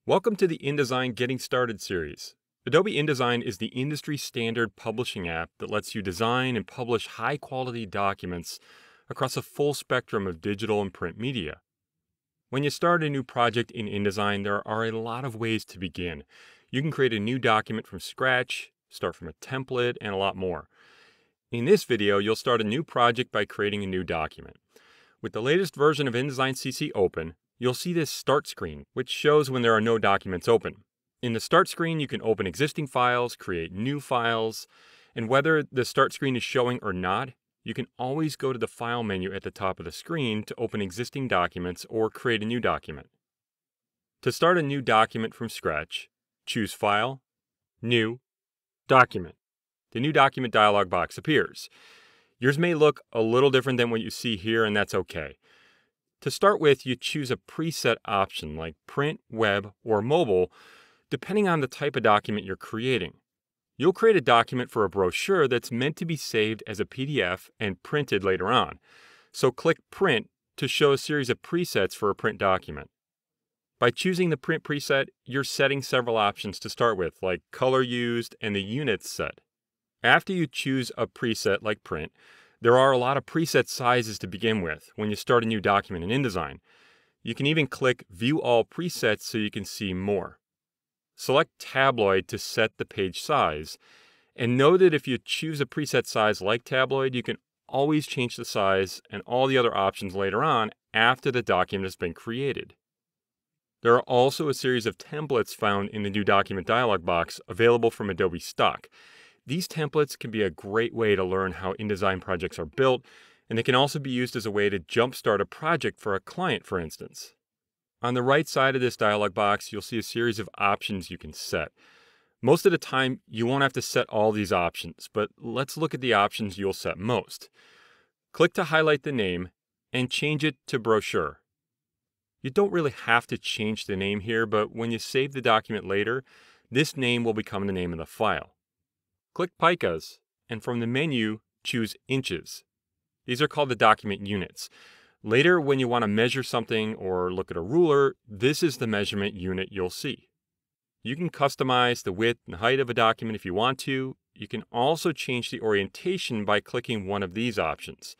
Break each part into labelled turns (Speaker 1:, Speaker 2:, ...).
Speaker 1: Welcome to the InDesign Getting Started series. Adobe InDesign is the industry standard publishing app that lets you design and publish high-quality documents across a full spectrum of digital and print media. When you start a new project in InDesign, there are a lot of ways to begin. You can create a new document from scratch, start from a template, and a lot more. In this video, you'll start a new project by creating a new document. With the latest version of InDesign CC open, you'll see this Start screen, which shows when there are no documents open. In the Start screen, you can open existing files, create new files, and whether the Start screen is showing or not, you can always go to the File menu at the top of the screen to open existing documents or create a new document. To start a new document from scratch, choose File, New, Document. The New Document dialog box appears. Yours may look a little different than what you see here, and that's okay. To start with, you choose a preset option like print, web, or mobile, depending on the type of document you're creating. You'll create a document for a brochure that's meant to be saved as a PDF and printed later on. So click Print to show a series of presets for a print document. By choosing the print preset, you're setting several options to start with, like color used and the units set. After you choose a preset like print, there are a lot of preset sizes to begin with when you start a new document in InDesign. You can even click View All Presets so you can see more. Select Tabloid to set the page size, and know that if you choose a preset size like Tabloid, you can always change the size and all the other options later on after the document has been created. There are also a series of templates found in the New Document dialog box available from Adobe Stock. These templates can be a great way to learn how InDesign projects are built, and they can also be used as a way to jumpstart a project for a client, for instance. On the right side of this dialog box, you'll see a series of options you can set. Most of the time, you won't have to set all these options, but let's look at the options you'll set most. Click to highlight the name and change it to Brochure. You don't really have to change the name here, but when you save the document later, this name will become the name of the file. Click Picas, and from the menu, choose Inches. These are called the document units. Later, when you want to measure something or look at a ruler, this is the measurement unit you'll see. You can customize the width and height of a document if you want to. You can also change the orientation by clicking one of these options.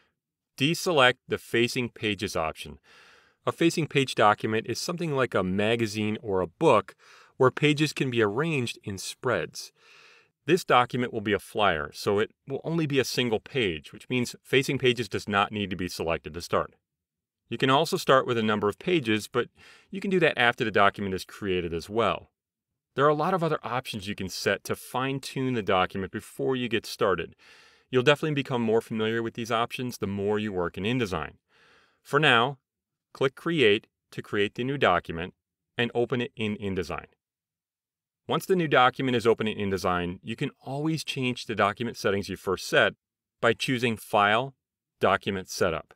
Speaker 1: Deselect the Facing Pages option. A facing page document is something like a magazine or a book where pages can be arranged in spreads. This document will be a flyer, so it will only be a single page, which means Facing Pages does not need to be selected to start. You can also start with a number of pages, but you can do that after the document is created as well. There are a lot of other options you can set to fine-tune the document before you get started. You'll definitely become more familiar with these options the more you work in InDesign. For now, click Create to create the new document and open it in InDesign. Once the new document is open in InDesign, you can always change the document settings you first set by choosing File, Document Setup.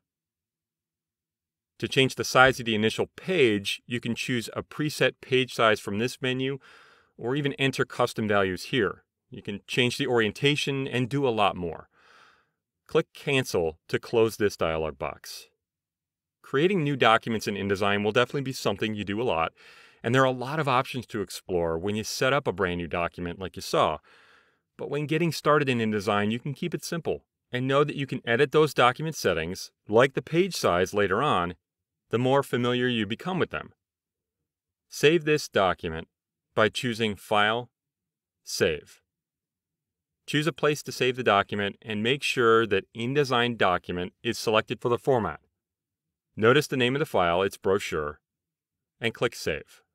Speaker 1: To change the size of the initial page, you can choose a preset page size from this menu, or even enter custom values here. You can change the orientation and do a lot more. Click Cancel to close this dialog box. Creating new documents in InDesign will definitely be something you do a lot, and there are a lot of options to explore when you set up a brand new document like you saw. But when getting started in InDesign, you can keep it simple and know that you can edit those document settings, like the page size later on, the more familiar you become with them. Save this document by choosing File, Save. Choose a place to save the document and make sure that InDesign Document is selected for the format. Notice the name of the file, it's Brochure, and click Save.